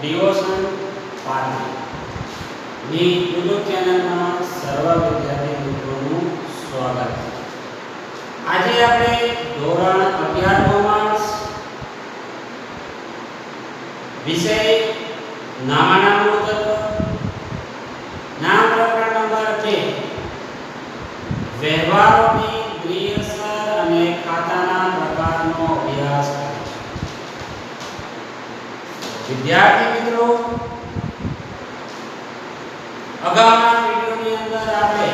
Devotion party ની YouTube ચેનલમાં સર્વ વિદ્યાર્થી મિત્રોનું સ્વાગત છે। આજે આપણે ધોરણ 11 કોમર્સ વિષય નામાના મૂળ તત્વ નામ પ્રકરણ નંબર 2 વ્યવહારોની દ્વિઅસર અને ખાતાના પ્રકારનો અભ્યાસ કરીશું। વિદ્યાર્થી મિત્રો, અગાઉના વિડિયોની અંદર આપણે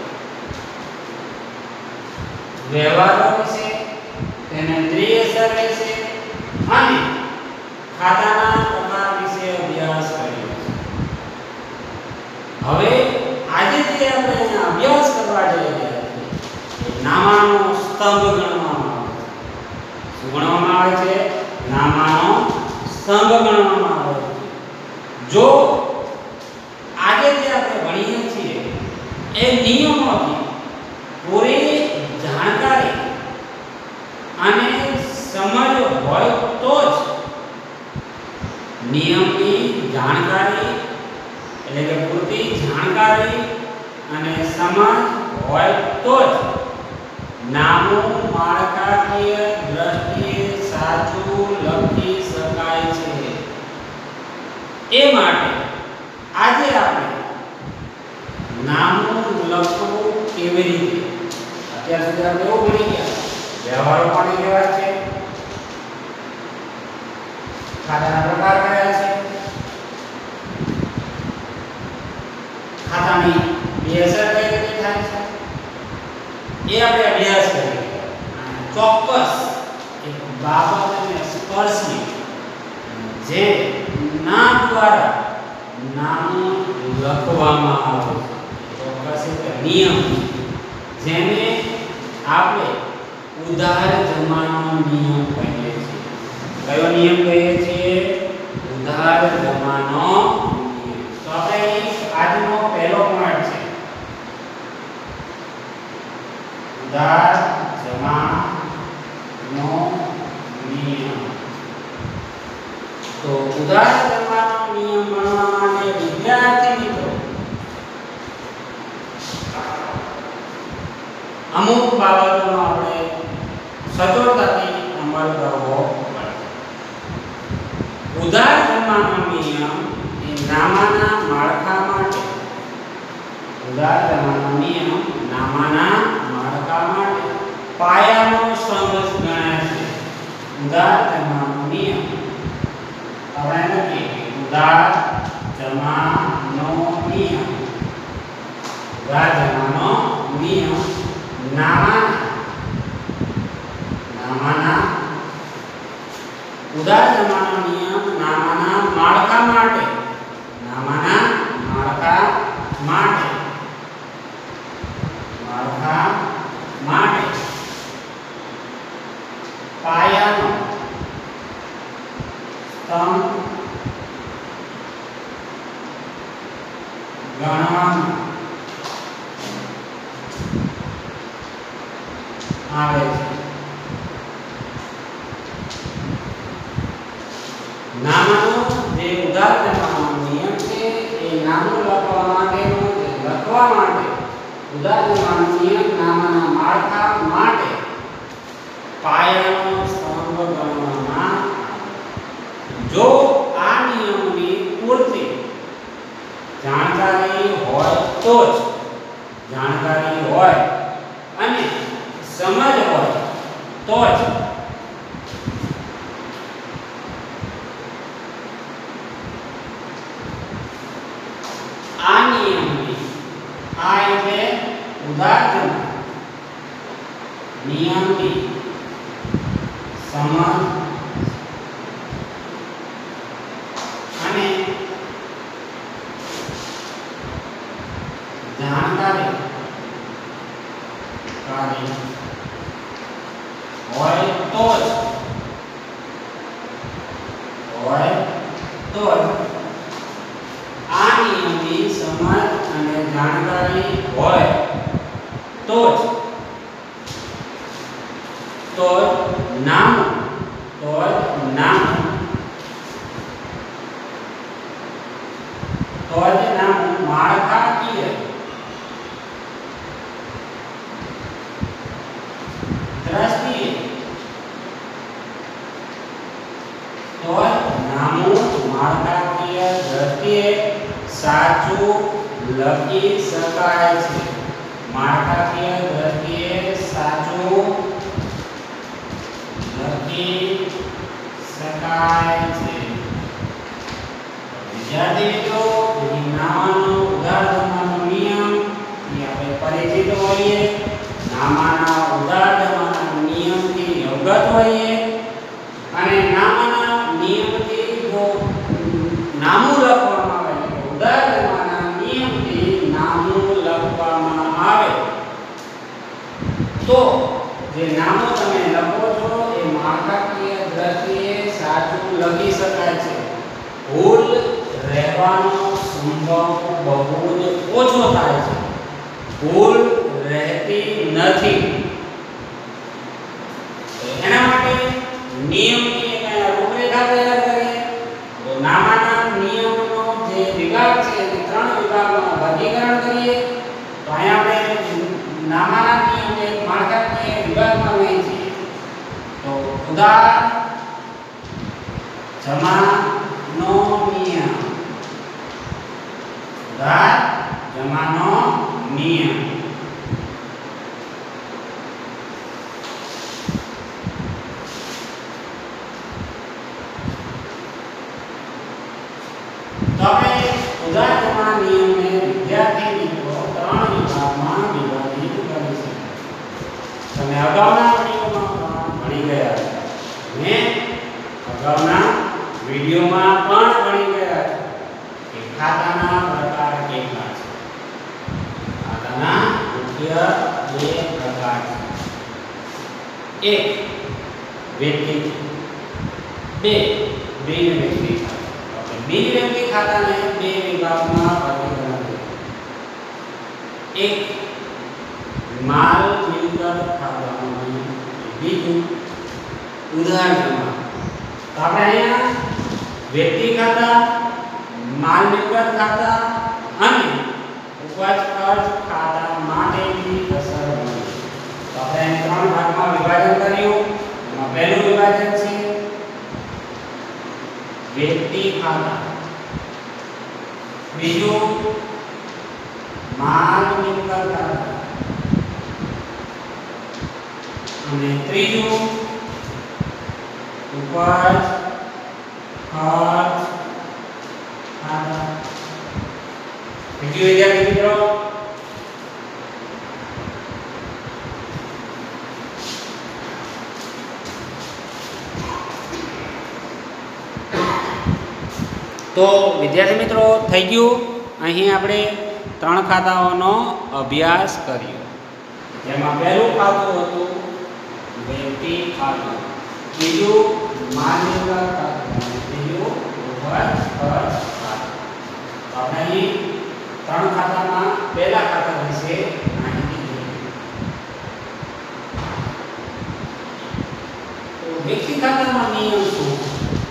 વ્યવહારો વિશે, તેને દ્વિઅસર વિશે અને ખાતાના પ્રકાર વિશે અભ્યાસ કર્યો છે। હવે આજે જે આપણે અભ્યાસ કરવા જઈ રહ્યા છીએ એ નામાનો સ્તંભ ગણવામાં આવે છે। શું ગણવામાં આવે છે? નામાનો સ્તંભ ગણવામાં આવે છે। જો આજે જે આપણે ભણીએ છીએ એ નિયમોની પૂરી જાણકારી અને સમજ હોય તો જ નિયમની જાણકારી એટલે કે પૂરતી જાણકારી અને સમજ હોય તો જ નામું માળખાકીય દ્રષ્ટિએ સાચું લખી શકાય છે। એ માટે આજે આપણે નામું લખવું કેવી રીતે, અત્યાર સુધી આપણે એવું ભણી ગયા વ્યવહારો પણ કેવા છે, ખાતાના પ્રકાર કયા છે, ખાતાની દ્વિઅસર કઈ રીતે થાય છે એ આપણે અભ્યાસ કરીએ। ચોક્કસ એક બાબતને સ્પર્શી જે નામ દ્વારા નામ લખવામાં આવે છે, ચોક્કસ એક નિયમ જેને આપણે ઉધાર જમાનો નિયમ કહીએ છીએ। કયો નિયમ કહીએ છીએ? ઉધાર જમાનો નિયમ। તો આપણે આજનો પહેલો પોઈન્ટ છે ઉધાર જમાનો નિયમ। તો ઉધાર જમાનો નિયમ ભણવા માટે વિદ્યાર્થી મિત્રો અમુક બાબતોનો આપણે સચોટતાથી અમલ કરવો પડે। ઉધાર જમાનો નિયમ એ નામાના માળખા માટે ઉધાર જમાનો નિયમ નામાના માળખા માટે પાયાનો સ્તંભ ગણાય છે। ઉધાર જમાનો નિયમ આપણે લખીએ ઉધાર જમાનો નિયમ। ઉધાર જમાનો નિયમ નામાના ઉધાર જમાનો નિયમ નામાના માળખા માટે પાયાનો સ્તંભ ગણવામાં આવે છે। નામનો જે ઉધાર જમાનો નિયમ છે એ નામું લખવા માટે ઉધાર જમાનો નિયમ નામના માળખા માટે પાયાનો સ્તંભ ગણવામાં આવે। જો આ નિયમની પૂરતી જાણકારી હોય તો જ અને સમજ હોય તો જ આ નિયમની આ એટલે ઉધાર જમાનો નિયમની સમજ અને જાણકારી હોય તો જ આ નિયમની સમજ અને જાણકારી હોય તો જ નામ તો જ નામું માળખાકીય દ્રષ્ટિએ તો નામું માળખાકીય દ્રષ્ટિએ સાચું લખી શકાય છે. માળખાકીય દ્રષ્ટિએ સાચું લખી શકાય છે. વિદ્યાર્થી મિત્રો, નામાનો ઉદાર જમાનો નિયમ એ આપણે પરિચિત હોઈએ. નામાના ઉદાર જમાના નિયમથી અવગત હોઈએ અને નામાના નિયમથી જો નામું લખવામાં આવે તો ઉદાર જમાના નિયમથી નામું લખવામાં આવે તો જે નામો તમે લખો છો એ માળખાકીય દ્રષ્ટિએ સાચું લખી શકાય છે. ભૂલ રહેવાનો સંભવ બહુ જ ઓછો થાય છે. ભૂલ રહેતી નથી. તો એના માટે નિયમની એક રૂપરેખા તૈયાર કરીએ. તો નામાના નિયમનો જે વિભાગ છે તે 3 વિભાગમાં વર્ગીકરણ કરીએ. તો અહીંયા આપણે નામાના નિયમને માળખાકીય વિભાગમાં વહેંચીએ. તો ઉદાર જમાનો નિયમ. ઉદાર જમાનો નિયમ. તો આપણે ઉદાર જમાના નિયમને વિદ્યાર્થી મિત્રો 3 વિભાગમાં વિભાજિત કરીશું. તમે અગાઉના વિડીયોમાં પણ ભણી ગયા છો. મેં અગાઉના વિડીયોમાં પણ ભણી ગયા છો કે ખાતાના પ્રકાર કેટલા છે. ખાતાના મુખ્ય 2 પ્રકાર છે. એક વ્યક્તિ, 2 બિન વ્યક્તિ ખાતા. બિન વ્યક્તિ ખાતાને 2 વિભાગમાં વર્ગીકરણ કરીએ. એક માલ મિલકત ખાતાનું, બીજું ઉધાર જમા. તો આપણે અહીંયા વ્યક્તિ ખાતા, માલ મિલકત ખાતા અને ઉપજ ખર્ચ ખાતા માટેની અસર મળી. તો આપણે 3 ભાગમાં વિભાજન કર્યું. એમાં પહેલું વિભાજન છે વ્યક્તિ ખાતા, બીજું માલ મિલકત ખાતા અને ત્રીજું ઉપજ ખર્ચ ખાતા. વિદ્યાર્થી મિત્રો, તો વિદ્યાર્થી મિત્રો થઈ ગયું. અહીં આપણે 3 ખાતાઓનો અભ્યાસ કર્યો. જેમાં પહેલું ખાતું હતું વ્યક્તિ ખાતું, બીજું માલ મિલકત ખાતું અને ત્રીજું ઉપજ ખર્ચ ખાતું. તો આપણે અહીં 3 ખાતામાં પહેલા ખાતા વિશે માહિતી જોઈ. તો વ્યક્તિ ખાતામાં નિયમ શું છે?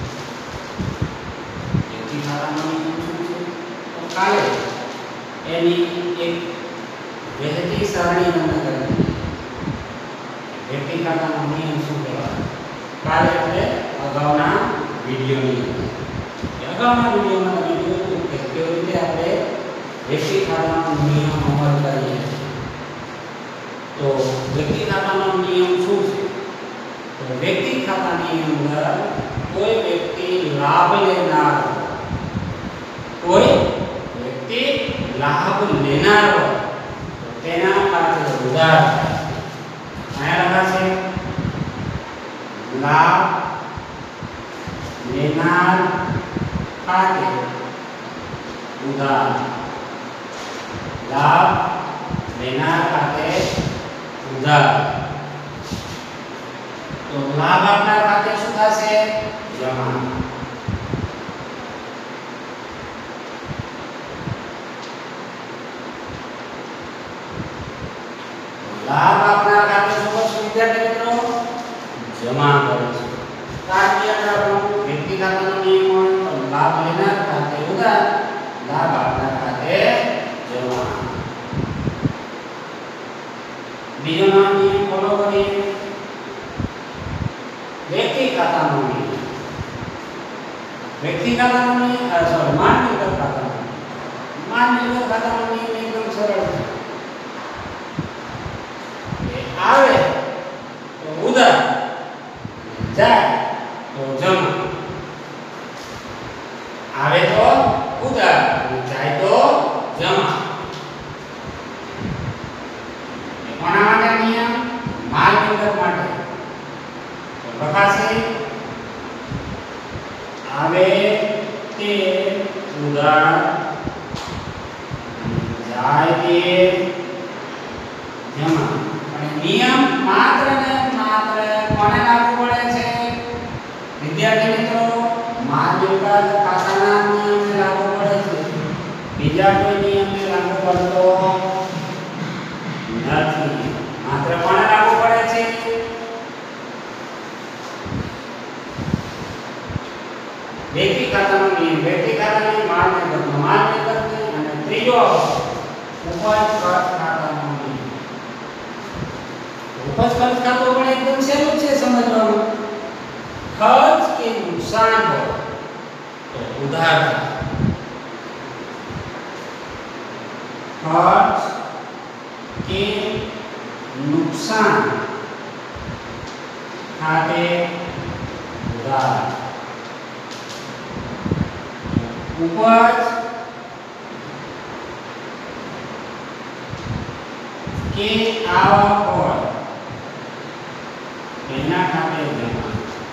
કાલે એની એક વહેતી સરણી તમને કરી. વ્યક્તિ ખાતાનો નિયમ શું કહેવાય? કાલે આપણે અગાઉના વિડીયોમાં તમે જોયું કે કેવી રીતે આપણે વ્યક્તિ ખાતાનો નિયમ અમલ કરીએ. તો વ્યક્તિ ખાતાનો નિયમ શું છે? તો વ્યક્તિ ખાતાની અંદર કોઈ વ્યક્તિ લાભ લેનાર, કોઈ વ્યક્તિ લાભ લેનાર હોય તો તેના ખાતે ઉધાર થાય. અહીંયા લખાશે લાભ લેનાર ખાતે ઉધાર. લાભ લેનાર ખાતે ઉધાર. તો લાભ આપનાર ખાતે શું થશે? જમા. લાભ આપનાર ખાતે શું કરશું વિદ્યાર્થી મિત્રો? જમા કરીશું. કારણ કે વ્યક્તિ ખાતાનો નિયમ હોય તો લાભ લેનાર ખાતે ઉધાર, લાભ આપનાર બીજો નિયમ ફોલો કરીએ વ્યક્તિ ખાતાનો નિયમ. વ્યક્તિ ખાતાનો નિયમ સોરી માલ મિલકત ખાતાનો નિયમ. માલ મિલકત ખાતાનો નિયમ એકદમ સરળ છે. એ આવે તો ઉધાર, જાય તો જમા. આવે તો ઉધાર, જાય તો જમા. કોના માટે નિયમ? માલ મિલકત માટે. તો લખાશે આવે તે ઉધાર, જાય તે જમા. અને નિયમ માત્ર ને માત્ર કોને લાગુ પડે છે? વિદ્યાર્થી મિત્રો, માલ મિલકત ખાતાના નિયમને લાગુ પડે છે. બીજા કોઈ નિયમને લાગુ પડતો નથી. માત્ર કોને લાગુ પડે છે? વ્યક્તિ ખાતાનો નિયમ. વ્યક્તિ ખાતાનો માલ મિલકતનો, માલ મિલકતનો. અને ત્રીજો ઉપજ ખર્ચ ખાતાનો નિયમ. ઉપજ ખર્ચ ખાતું પણ એકદમ સહેલું છે સમજવાનું. ખર્ચ કે નુકસાન હોય તો ઉધાર થાય. ખર્ચ કે નુકસાન ખાતે ઉધાર. ઉપજ કે આવક હોય એના ખાતે જમા.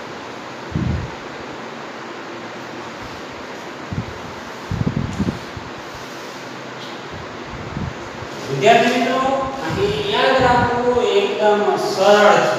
વિદ્યાર્થી મિત્રો, અહીં યાદ રાખવું એકદમ સરળ છે.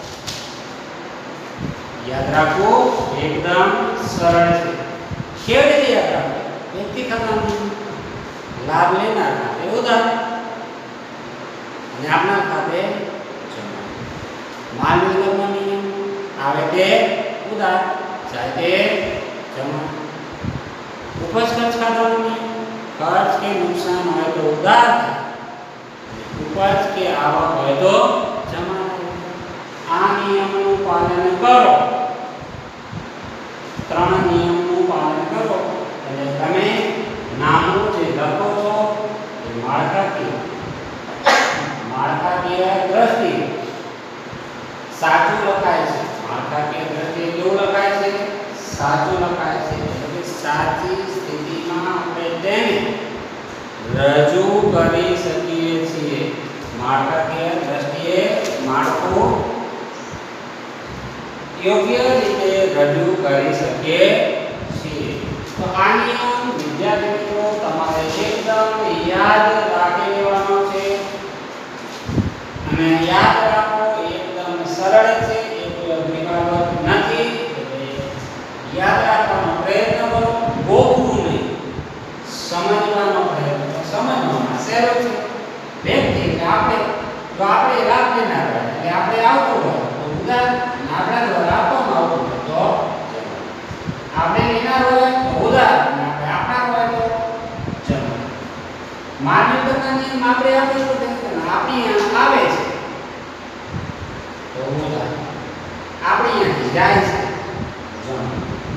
યાદ રાખવું એકદમ સરળ છે. કેવી રીતે યાદ રાખવું? વ્યક્તિ ખાતાનો લાભ લેનાર ખાતે ઉધાર અને આપનાર ખાતે જમા. માલ મિલકતનો નિયમ આવે તે ઉધાર, જાય તે જમા. ઉપજ ખર્ચ ખાતાનો નિયમ ખર્ચ કે નુકસાન હોય તો ઉધાર, ઉપજ કે આવક હોય તો જમા. આ નિયમનું પાલન કરો. ત્રણ નિયમનું પાલન કરો એટલે તમે નામનું જે લખો છો એ માળખાકીય દ્રષ્ટિએ સાચું લખાય છે. માળખાકીય દ્રષ્ટિએ કેવું લખાય છે? સાચું લખાય છે. એટલે સાચી સ્થિતિમાં આપણે તેને રજૂ કરી શકીએ છીએ. માળખાકીય દ્રષ્ટિએ માળખું યોગ્ય રીતે રજૂ કરી શકીએ છીએ. તો આ નિયમ વિદ્યાર્થી મિત્રો તમારે એકદમ યાદ રાખી લેવાનો છે. અને યાદ રાખવો એકદમ સરળ છે. એ કોઈ અઘરી બાબત નથી. એટલે યાદ રાખવાનો પ્રયત્ન કરો, ગોખવું નહીં. સમજવાનો પ્રયત્ન કરો. સમજવામાં સહેલું છે. વ્યક્તિ આપણે જો આપણે લાભ લેનાર હોય એટલે આપણે આવતું હોય તો ઉધાર, આપણા દ્વારા આપવામાં આવતું હોય તો આપણે લેનાર હોય તો ઉધાર, અને આપણે આપનાર હોય તો જમા. માલ મિલકતના નિયમ આપણે આપીએ તો આપણી આવે છે તો ઉધાર, આપણી અહીંયાથી જાય છે જમા.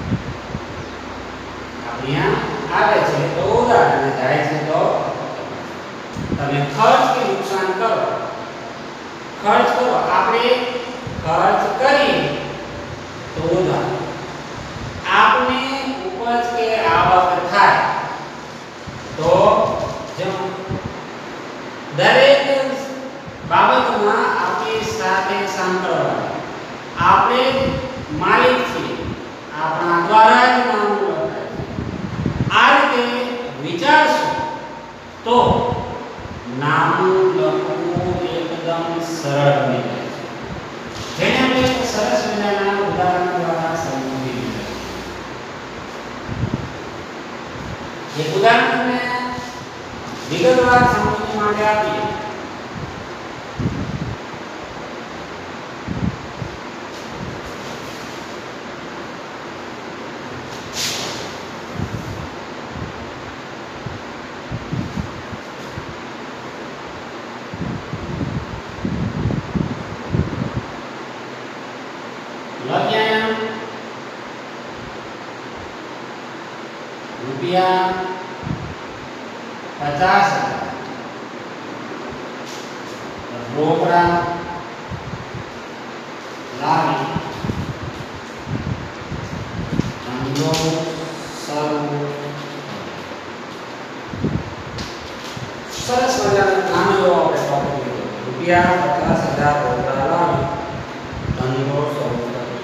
આપણી અહીંયા આવે છે તો ઉધાર અને જાય છે તો તમે ખર્ચ કે નુકસાન કરો. ખર્ચ કરો, આપણે ખર્ચ કરીએ તો ઉધાર. આપણે ઉપજ કે આવક થાય તો જમા. દરેક બાબતમાં આપણી સાથે સાંકળવાનું. આપણે માલિક છીએ, આપણા દ્વારા જ નામ લખાય છે. આ રીતે વિચારશો તો નામું લખવું એકદમ સરળ બની જાય છે. જેને આપણે સરસ મજાના ઉદાહરણ દ્વારા સમજી લીધું. એક ઉદાહરણ તમને વિગતવાર સમજવા માટે આપીએ. 50,000 રોકડા લાવી ધંધો શરૂ. સરસ મજાનો નાનો એવો આપણે ટોપિક લીધો. રૂપિયા 50,000 રોકડા લાવી ધંધો શરૂ કર્યો.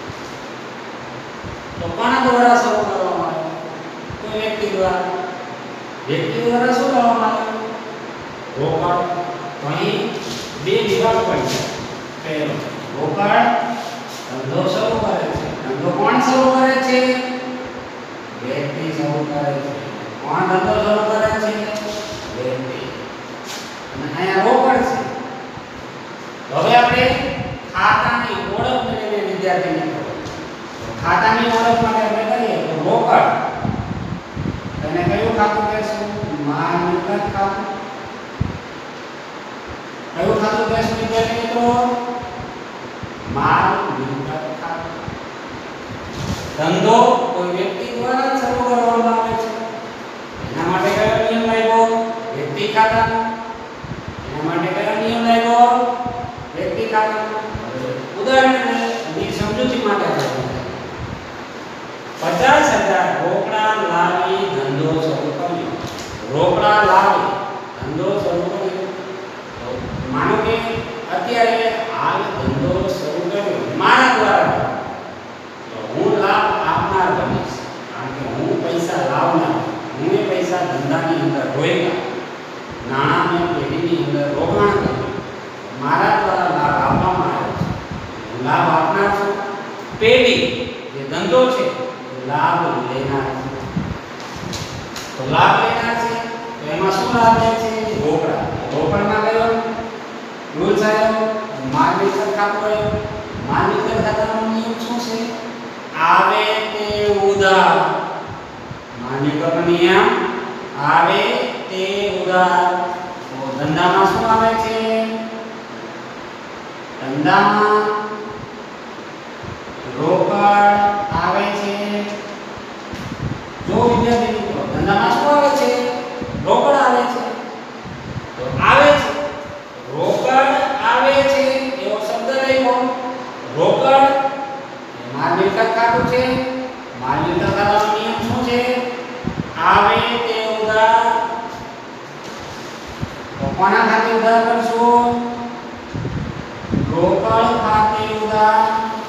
તો કોના દ્વારા શરૂ કરવામાં આવ્યો? કોઈ વ્યક્તિ દ્વારા. વ્યક્તિ દ્વારા શું કરવામાં આવ્યું? રોકડ. તો અહીં બે વિભાગ પડી છે. પહેલો, રોકડ ધંધો શરૂ કરે છે. ધંધો કોણ શરૂ કરે છે? વ્યક્તિ શરૂ કરે છે. કોણ ધંધો શરૂ કરે છે? વ્યક્તિ. અને અહીંયા રોકડ છે. હવે આપણે ખાતાની ઓળખ મેળવીએ વિદ્યાર્થીને. ખાતાની ઓળખ માટે આપણે કરીએ તો રોકડ. એને કયું ખાતું કહેશું? માલ મિલકત ખાતું. કયું ખાતું કહેશું વિદ્યાર્થી મિત્રો? માલ મિલકત ખાતું. ધંધો કોઈ વ્યક્તિ દ્વારા શરૂ કરવામાં આવે છે. એના માટે કયો નિયમ લાગ્યો? વ્યક્તિ ખાતાનો. એના માટે કયો નિયમ લાગ્યો? વ્યક્તિ ખાતાનો. ઉદાહરણની સમજૂતી માટે 50,000 રોકડા લાવી ધંધો શરૂ કર્યો. રોકડા લાવી ધંધો શરૂ કર્યો. માનો કે અત્યારે હાલ ધંધો શરૂ કર્યો મારા દ્વારા, તો હું લાભ આપનાર બનીશ. કારણ કે હું પૈસા લાવનાર, હું એ પૈસા ધંધાની અંદર રોક્યા, નાણાંની પેઢીની અંદર રોકાણ કર્યું. મારા દ્વારા લાભ આપવામાં આવ્યો છે. હું લાભ આપનાર છું. પેઢી જે ધંધો છે લાભ લેનાર છે. તો લાભ લેનાર છે તો એમાં શું લાભ લે છે? રોકડા. રોકડમાં કયો રૂલ્સ આવ્યો? માલ મિલકત ખાતું આવ્યું. માલ મિલકત ખાતાનો નિયમ શું છે? આવે તે ઉધાર. માલ મિલકતનો નિયમ આવે તે ઉધાર. તો ધંધામાં શું આવે છે? ધંધામાં રોકડ આવે છે. જો વિદ્યાર્થી મિત્રો ધંધામાં શું આવે છે? રોકડ આવે છે. તો આવે છે, રોકડ આવે છે એવો શબ્દ લખ્યો. રોકડ માલ મિલકત ખાતું છે. માલ મિલકત ખાતાનો નિયમ શું છે? આવે તે ઉધાર. તો કોના ખાતે ઉધાર કરશું? રોકડ ખાતે ઉધાર.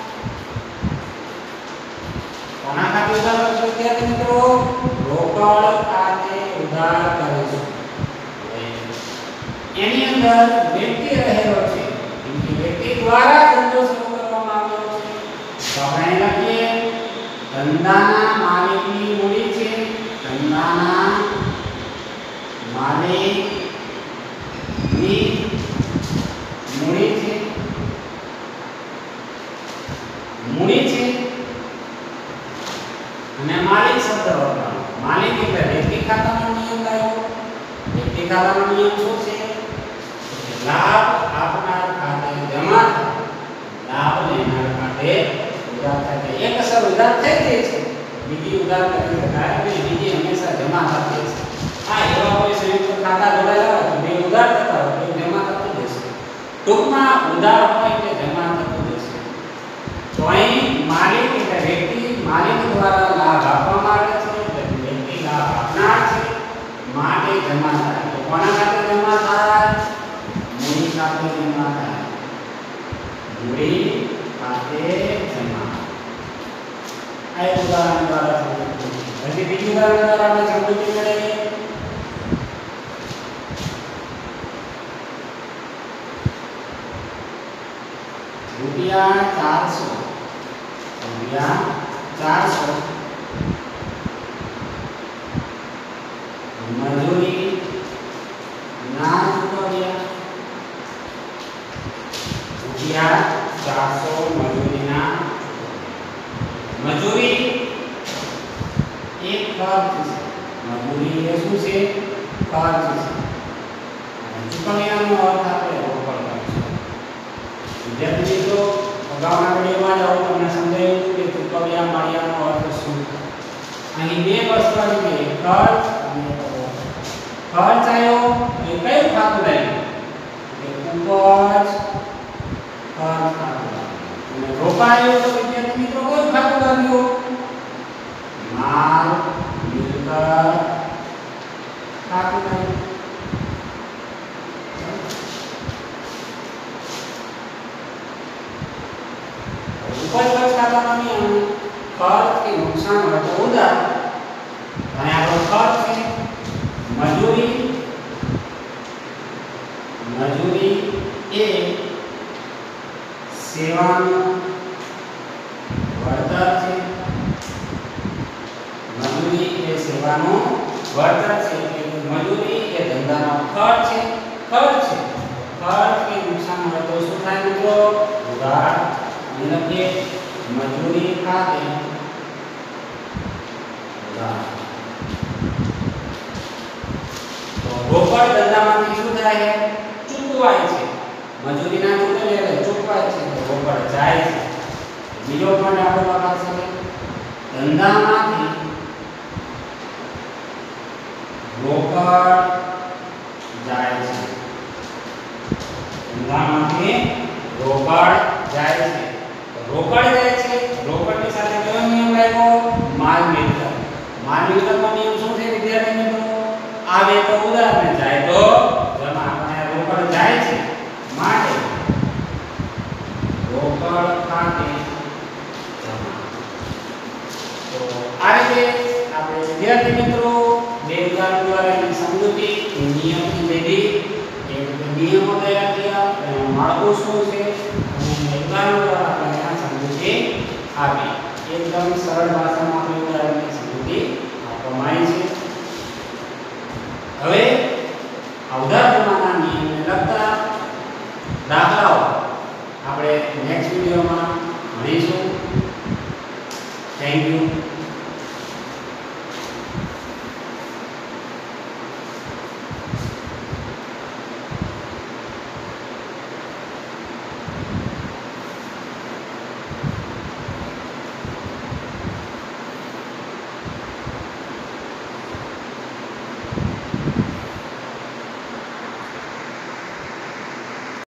કોના ખાતે ઉધાર કરશું વિદ્યાર્થી મિત્રો? રોકડ ખાતે ઉધાર કરીશું. એની અંદર વ્યક્તિ રહેલો છે. કે વ્યક્તિ દ્વારા ધંધો શરૂ કરવામાં આવ્યો છે. તો આપણે લખીએ ધંધાના માલિકની મૂડી છે. ધંધાના માલિકની મૂડી છે. મૂડી છે અને માલિક શબ્દ વપરાયો. માલિક એટલે વ્યક્તિ ખાતાનો નિયમ લાવ્યો. વ્યક્તિ ખાતાનો નિયમ શું છે? લાભ આપનાર ખાતે જમા થાય, લાભ લેનાર ખાતે ઉધાર થાય. એક અસર ઉધાર થઈ જાય છે, બીજી ઉધાર કરી શકાય નહીં. બીજી હંમેશા જમા થતી છે. આ એવા કોઈ સંયુક્ત ખાતા જોડાયેલા હોય તો બે ઉધાર થતા હોય તો જમા થતું જશે. ટૂંકમાં ઉધાર હોય એટલે જમા થતું જશે. તો અહીં માલિક એટલે વ્યક્તિ, માલિક દ્વારા લાભ આપવામાં આવે છે. વ્યક્તિ લાભ આપનાર છે માટે જમા થાય. તો કોના ખાતે જમા થાય? મૂડી ખાતે જમા થાય. મૂડી ખાતે જમા. આ એક ઉદાહરણ દ્વારા સમજવું. હજી બીજું ઉદાહરણ દ્વારા આપણે સમજૂતી મેળવીએ. રૂપિયા 400. રૂપિયા 400 મજૂરી ના ચૂકવ્યા. રૂપિયા 400 મજૂરીના. મજૂરી એક ખર્ચ છે. મજૂરી એ શું છે? ખર્ચ છે. ચૂકવ્યાનો અર્થ આપણે રોકડ કરીશું. વિદ્યાર્થી મિત્રો અગાઉના વિડીયોમાં જ આવું તમને સમજાયું કે ચૂકવ્યા મળ્યાનો અર્થ શું? અહીં બે વસ્તુ આવી ગઈ, ખર્ચ અને રોકડ. ખર્ચ આવ્યો એ કયું ખાતું લાગ્યું? ઉપજ ખર્ચ ખાતું. અને રોકાણ આવ્યું તો વિદ્યાર્થી મિત્રો કયું ખાતું લાગ્યું? માલ મિલકત ખાતું લાગ્યું. ઉપજ ખર્ચ ખાતાનો નિયમ ખર્ચ કે નુકસાન હોય તો ઉધાર. અને આપણો ખર્ચ છે મજૂરી. મજૂરી એ સેવાનું વળતર છે. મજૂરી એ સેવાનું વળતર છે. એટલે મજૂરી એ ધંધાનો ખર્ચ છે. ખર્ચ છે. ખર્ચ કે નુકસાન હોય તો શું થાય મિત્રો? ઉધાર. લખીએ મજૂરી ખાતે ઉધાર. તો રોકડ ધંધામાંથી શું થાય? ચૂકવાય છે. મજૂરીના ચૂકવે એટલે ચૂકવાય છે તો રોકડ જાય છે. બીજો પોઈન્ટ આપણો લખાશે ધંધામાંથી રોકડ જાય છે. ધંધામાંથી રોકડ જાય છે. રોકડ જાય છે. રોકડની સાથે કયો નિયમ લાગ્યો? માલ મિલકત. માલ મિલકતનો નિયમ શું છે વિદ્યાર્થી મિત્રો? આવે તો ઉધાર ને જાય તો જમા. અને રોકડ જાય છે માટે રોકડ ખાતે જમા. તો આ રીતે આપણે વિદ્યાર્થી મિત્રો બે ઉદાહરણ દ્વારા એની સમજૂતી નિયમની લીધી. એક નિયમો તૈયાર કર્યા એનું માળખું શું છે અને ઉદાહરણ દ્વારા આપણે આ સમજૂતી આપી. એકદમ સરળ ભાષામાં આપણે ઉદાહરણની સમજૂતી આપવામાં આવી છે. હવે આ ઉદાહરણ